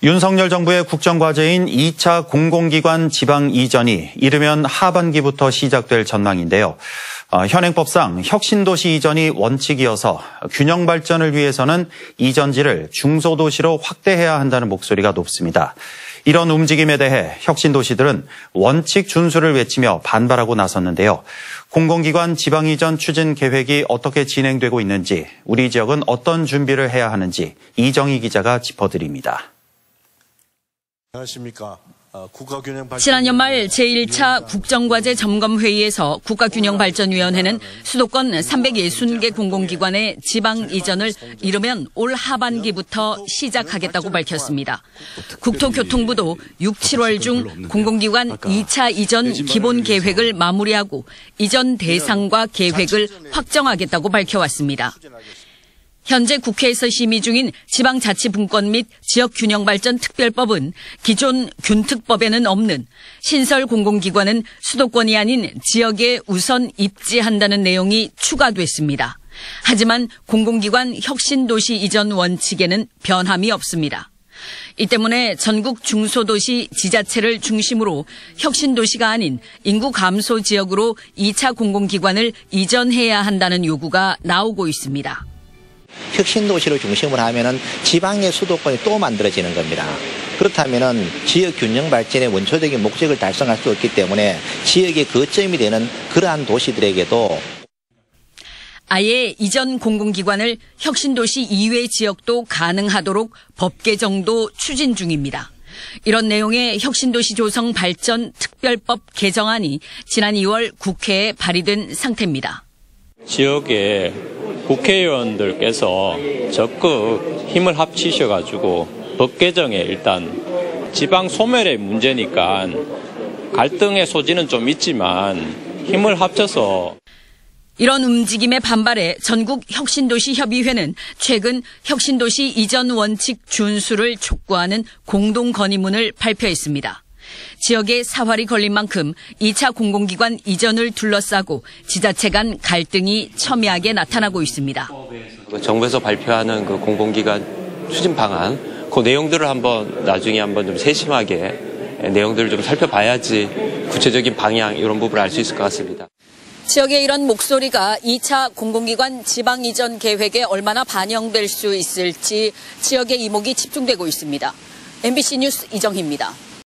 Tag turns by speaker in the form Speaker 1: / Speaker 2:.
Speaker 1: 윤석열 정부의 국정과제인 2차 공공기관 지방 이전이 이르면 하반기부터 시작될 전망인데요. 현행법상 혁신도시 이전이 원칙이어서 균형 발전을 위해서는 이전지를 중소도시로 확대해야 한다는 목소리가 높습니다. 이런 움직임에 대해 혁신도시들은 원칙 준수를 외치며 반발하고 나섰는데요. 공공기관 지방 이전 추진 계획이 어떻게 진행되고 있는지, 우리 지역은 어떤 준비를 해야 하는지 이정희 기자가 짚어드립니다.
Speaker 2: 안녕하십니까.
Speaker 3: 지난 연말 제1차 국정과제 점검회의에서 국가균형발전위원회는 수도권 360개 공공기관의 지방 이전을 이르면 올 하반기부터 시작하겠다고 밝혔습니다. 국토교통부도 6, 7월 중 공공기관 2차 이전 기본 계획을 마무리하고 이전 대상과 계획을 확정하겠다고 밝혀왔습니다. 현재 국회에서 심의 중인 지방자치분권 및 지역균형발전 특별법은 기존 균특법에는 없는 신설 공공기관은 수도권이 아닌 지역에 우선 입지한다는 내용이 추가됐습니다. 하지만 공공기관 혁신도시 이전 원칙에는 변함이 없습니다. 이 때문에 전국 중소도시 지자체를 중심으로 혁신도시가 아닌 인구 감소 지역으로 2차 공공기관을 이전해야 한다는 요구가 나오고 있습니다.
Speaker 4: 혁신도시를 중심으로 하면은 지방의 수도권이 또 만들어지는 겁니다. 그렇다면은 지역 균형 발전의 원초적인 목적을 달성할 수 없기 때문에 지역의 거점이 되는 그러한 도시들에게도
Speaker 3: 아예 이전 공공기관을 혁신도시 이외 지역도 가능하도록 법 개정도 추진 중입니다. 이런 내용의 혁신도시 조성 발전 특별법 개정안이 지난 2월 국회에 발의된 상태입니다.
Speaker 5: 지역의 국회의원들께서 적극 힘을 합치셔가지고 법 개정에 일단 지방 소멸의 문제니까 갈등의 소지는 좀 있지만 힘을 합쳐서
Speaker 3: 이런 움직임에 반발해 전국 혁신도시 협의회는 최근 혁신도시 이전 원칙 준수를 촉구하는 공동 건의문을 발표했습니다. 지역에 사활이 걸린 만큼 2차 공공기관 이전을 둘러싸고 지자체 간 갈등이 첨예하게 나타나고 있습니다.
Speaker 6: 정부에서 발표하는 그 공공기관 추진 방안, 그 내용들을 나중에 좀 세심하게 내용들을 좀 살펴봐야지 구체적인 방향 이런 부분을 알 수 있을 것 같습니다.
Speaker 3: 지역의 이런 목소리가 2차 공공기관 지방 이전 계획에 얼마나 반영될 수 있을지 지역의 이목이 집중되고 있습니다. MBC 뉴스 이정희입니다.